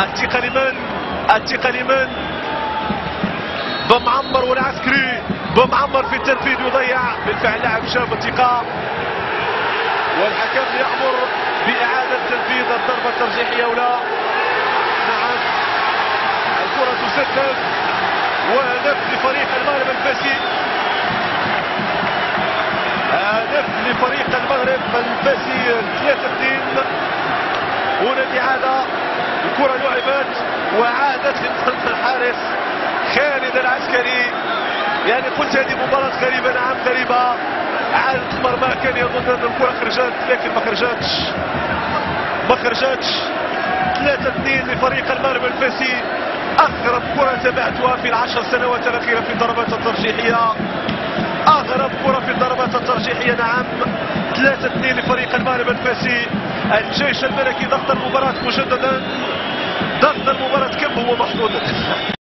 الثقة لمن؟ الثقة لمن؟ بمعمر والعسكري، بمعمر في التنفيذ يضيع. بالفعل لاعب شاف الثقة والحكم يأمر بإعادة تنفيذ الضربة الترجيحية ولا. نعم الكرة تسدد وهدف لفريق المغرب الفاسي، هدف لفريق المغرب الفاسي 3-2. هنا الإعادة، الكرة لعبت وعادت لمرمى الحارس خالد العسكري. يعني قلت هذه مباراة غريبة، نعم غريبة. عادت المرمى، كان يظن ان الكرة خرجت لكن ما خرجتش. 3-2 لفريق المغرب الفاسي. اغرب كرة تابعتها في ال10 سنوات الاخيرة في الضربات الترجيحية، اغرب كرة في الضربات الترجيحية. نعم 3-2 لفريق المغرب الفاسي. الجيش الملكي ضغط المباراة مجددا، ضغط المباراة كم هو محظوظ.